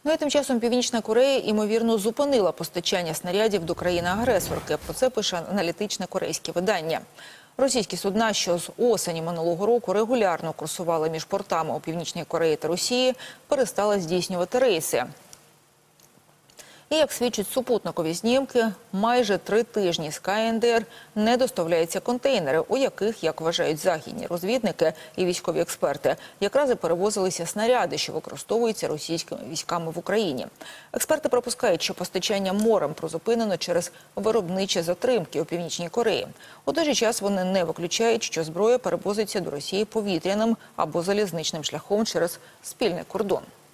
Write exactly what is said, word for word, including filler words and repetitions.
Ну і тим часом Північна Корея, ймовірно, зупинила постачання снарядів до країни-агресорки. Про це пише аналітичне корейське видання. Російські судна, що з осені минулого року регулярно курсували між портами у Північній Кореї та Росії, перестали здійснювати рейси. І, як свідчать супутникові знімки, майже три тижні з ка ен де ер не доставляються контейнери, у яких, як вважають західні розвідники і військові експерти, якраз і перевозилися снаряди, що використовуються російськими військами в Україні. Експерти припускають, що постачання морем призупинено через виробничі затримки у Північній Кореї. У той же час вони не виключають, що зброя перевозиться до Росії повітряним або залізничним шляхом через спільний кордон.